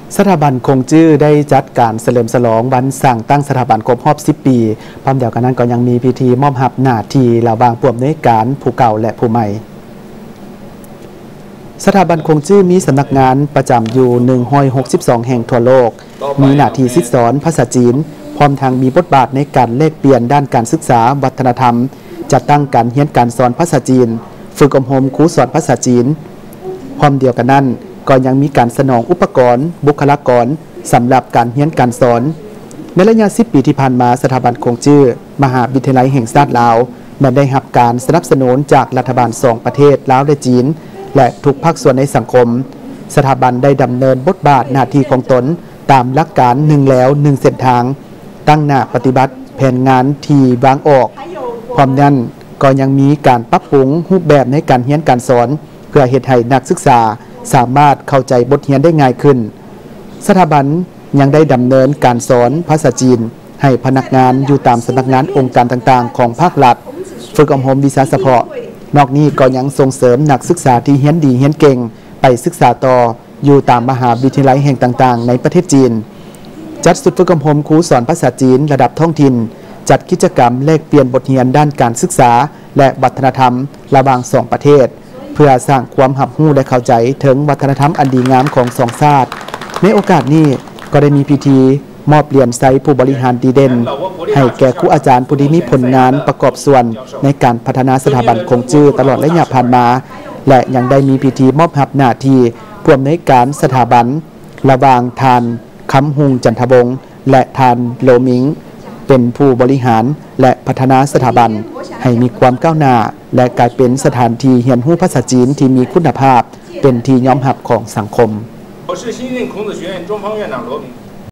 สถาบันคงจื้อได้จัดการเฉลิมฉลองวันสั่งตั้งสถาบันครบรอบ10 ปีพร้อมเดียวกันนั้นก็ยังมีพิธีมอบรับหน้าที่ระหว่างผู้อำนวยการผู้เก่าและผู้ใหม่สถาบันคงจื้อมีสำนักงานประจำอยู่162แห่งทั่วโลกมีหน้าที่ศึกษาภาษาจีนพร้อมทางมีบทบาทในการแลกเปลี่ยนด้านการศึกษาวัฒนธรรมจัดตั้งการเรียนการสอนภาษาจีนฝึกอบรมครูสอนภาษาจีนพร้อมเดียวกันนั้นก็ยังมีการสนองอุปกรณ์บุคลากรสำหรับการเรียนการสอนในระยะ10 ปีที่ผ่านมาสถาบันคงจื้อมหาวิทยาลัยแห่งชาติลาวได้รับการสนับสนุนจากรัฐบาล2 ประเทศลาวและจีนและทุกภาคส่วนในสังคมสถาบันได้ดำเนินบทบาทหน้าที่ของตนตามหลักการ1แล้ว1เส้นทางตั้งหน้าปฏิบัติแผนงานที่วางออกพร้อมนั้นก็ยังมีการปรับปรุงรูปแบบในการเรียนการสอนเพื่อเฮ็ดให้นักศึกษาสามารถเข้าใจบทเรียนได้ง่ายขึ้นสถาบันยังได้ดำเนินการสอนภาษาจีนให้พนักงานอยู่ตามสำนักงานองค์การต่างๆของภาครัฐฝึกอบรมวิชาเฉพาะนอกนี้ก็ยังส่งเสริมนักศึกษาที่เรียนดีเรียนเก่งไปศึกษาต่ออยู่ตามมหาวิทยาลัยแห่งต่างๆในประเทศจีนจัดสุดฝึกอบรมครูสอนภาษาจีนระดับท้องถิ่นจัดกิจกรรมแลกเปลี่ยนบทเรียนด้านการศึกษาและวัฒนธรรมระหว่าง2 ประเทศเพื่อสร้างความรับรู้และเข้าใจถึงวัฒนธรรมอันดีงามของ2 ชาติในโอกาสนี้ก็ได้มีพิธีมอบเหรียญไซผู้บริหารดีเด่นให้แก่ครูอาจารย์ผู้ที่มีผลงานประกอบส่วนในการพัฒนาสถาบันคงจื้อตลอดระยะผ่านมาและยังได้มีพิธีมอบรับหน้าที่ผู้อำนวยการสถาบันระหว่างทานคำฮุงจันทวงศ์และทานโลมิงเป็นผู้บริหารและพัฒนาสถาบันให้มีความก้าวหน้าและกลายเป็นสถานที่เรียนรู้ภาษาจีนที่มีคุณภาพเป็นที่ยอมรับของสังคม我是新任孔子学院中方院长罗明